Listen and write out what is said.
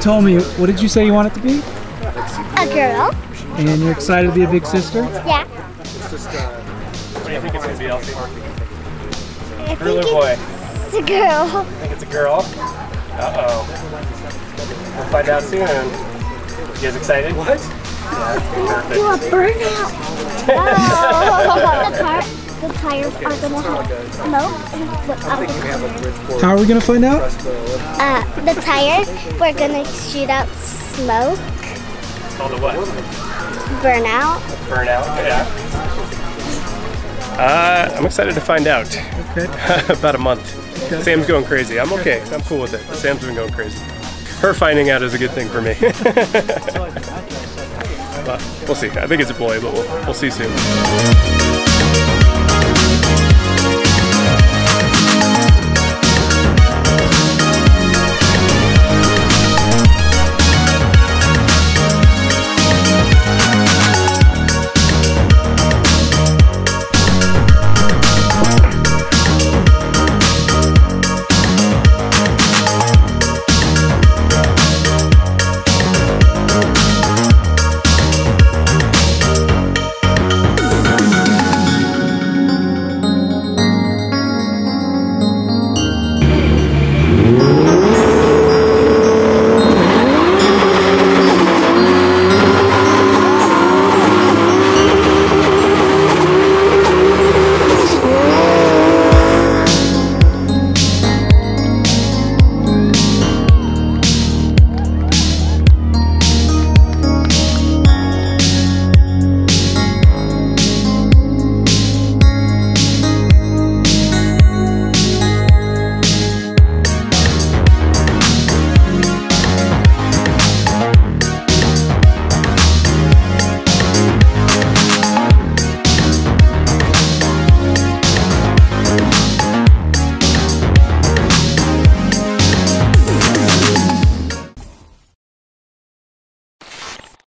told me, what did you say you want it to be? A girl. And you're excited to be a big sister? Yeah. What do you think it's going to be, Elsie? I Girl or think boy? it's a girl. I think it's a girl. Uh-oh. We'll find out soon. You guys excited? What? Yeah, perfect. Do a burnout. Oh. The tires are gonna have smoke. How are we gonna find out? The tires, we're gonna shoot out smoke. It's called a what? Burnout. Burnout, yeah. I'm excited to find out. Okay. About a month. Okay. Sam's going crazy. I'm okay. I'm cool with it. But Sam's been going crazy. Her finding out is a good thing for me. But we'll see. I think it's a boy, but we'll see soon.